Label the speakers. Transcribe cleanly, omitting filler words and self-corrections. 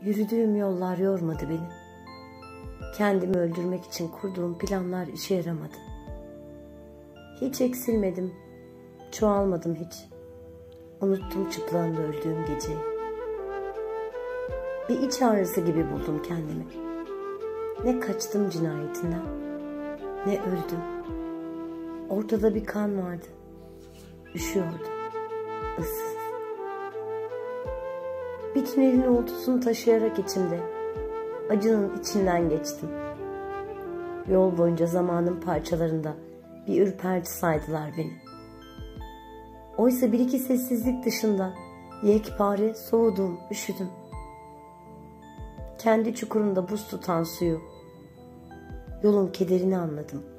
Speaker 1: Yürüdüğüm yollar yormadı beni. Kendimi öldürmek için kurduğum planlar işe yaramadı. Hiç eksilmedim, çoğalmadım hiç. Unuttum çıplağında öldüğüm geceyi. Bir iç ağrısı gibi buldum kendimi. Ne kaçtım cinayetinden, ne öldüm. Ortada bir kan vardı. Üşüyordum, ıssız. Bir tünelin uğultusunu taşıyarak içimde, acının içinden geçtim. Yol boyunca zamanın parçalarında bir ürperti saydılar beni. Oysa bir iki sessizlik dışında yekpare soğudum, üşüdüm. Kendi çukurunda buz tutan suyu, yolun kederini anladım.